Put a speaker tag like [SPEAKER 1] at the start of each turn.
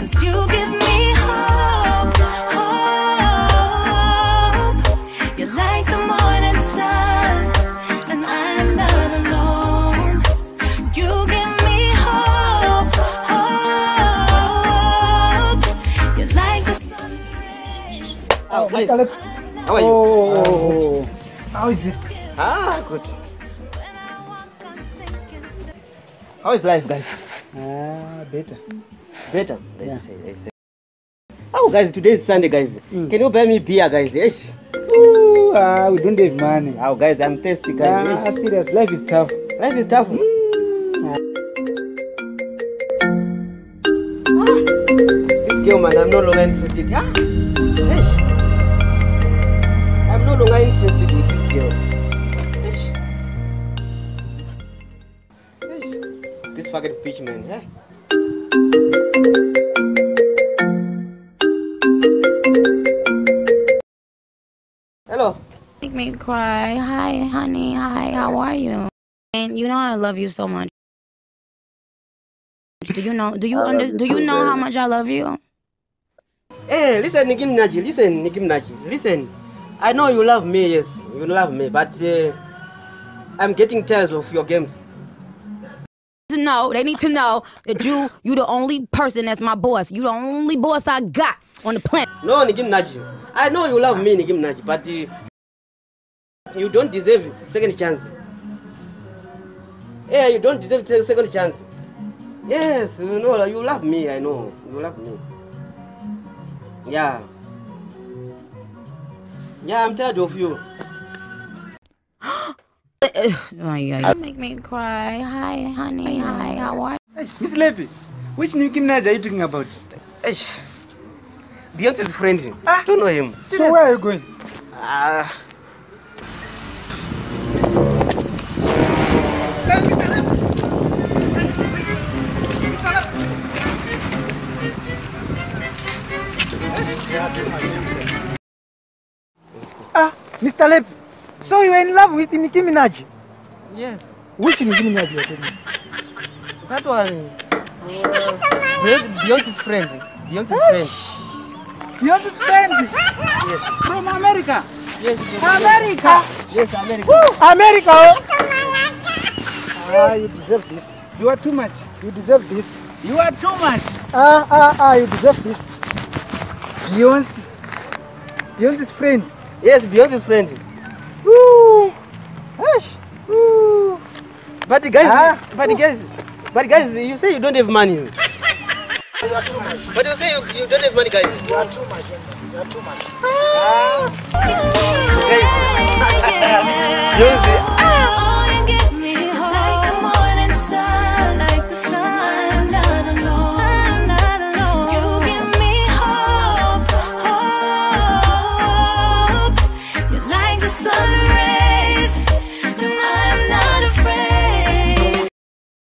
[SPEAKER 1] 'cause you give me hope, hope. You're like the morning sun, and I'm not alone. You give me hope, hope. You're like the sun rays.
[SPEAKER 2] Oh, guys. How are you?
[SPEAKER 3] Oh, how is it?
[SPEAKER 2] Ah, good. How is life, guys?
[SPEAKER 3] Better.
[SPEAKER 2] Better.
[SPEAKER 3] Yeah.
[SPEAKER 2] Let's say. Oh, guys, today is Sunday, guys. Can you buy me beer, guys? Yes.
[SPEAKER 3] Ooh, we don't have money.
[SPEAKER 2] Oh, guys, I'm thirsty, guys.
[SPEAKER 3] Serious. Life is tough.
[SPEAKER 2] Life is tough. This girl, man, I'm no longer interested. Ah, yes. I'm no longer interested with this girl. Yes. Yes. This fucking bitch, man. Eh? Hello.
[SPEAKER 4] Make me cry. Hi, honey. Hi, how are you? And you know I love you so much. Do you know how much I love you?
[SPEAKER 2] Hey, listen, Nicki Minaj. Listen, Nicki Minaj. Listen. I know you love me, yes. You love me, but I'm getting tired of your games.
[SPEAKER 4] No, they need to know that you the only person that's my boss. You the only boss I got on the planet.
[SPEAKER 2] No, Nicki Minaj. I know you love me, Nicki Minaj, but you don't deserve second chance. Yeah, you don't deserve second chance. Yes, you know, you love me, I know. You love me. Yeah. Yeah, I'm tired of you.
[SPEAKER 4] You make me cry. Hi, honey. Hi, how are you?
[SPEAKER 3] Hey, Miss Lepi, which Nicki Minaj are you talking about?
[SPEAKER 2] Beyonce's friend. I don't know him.
[SPEAKER 3] So where are you going? Mr. Lep, so you are in love with Nicki Minaj?
[SPEAKER 2] Yes.
[SPEAKER 3] Which Nicki Minaj you are talking?
[SPEAKER 2] That one. Beyonce's friend. Beyonce's friend.
[SPEAKER 3] Beyonce's friend?
[SPEAKER 2] Yes.
[SPEAKER 3] From America?
[SPEAKER 2] Yes.
[SPEAKER 3] America?
[SPEAKER 2] Yes, America.
[SPEAKER 3] Woo, America! You deserve this.
[SPEAKER 5] You are too much.
[SPEAKER 3] You deserve this.
[SPEAKER 5] You are too much.
[SPEAKER 3] You deserve this. Beyonce's friend.
[SPEAKER 2] Yes, Beyonce's friend.
[SPEAKER 3] Woo! Hush! Woo!
[SPEAKER 2] But guys, you say you don't have money.
[SPEAKER 3] You are too much.
[SPEAKER 2] But you say you don't have money, guys.
[SPEAKER 3] You are too much. You are too much.
[SPEAKER 2] Guys, Beyonce,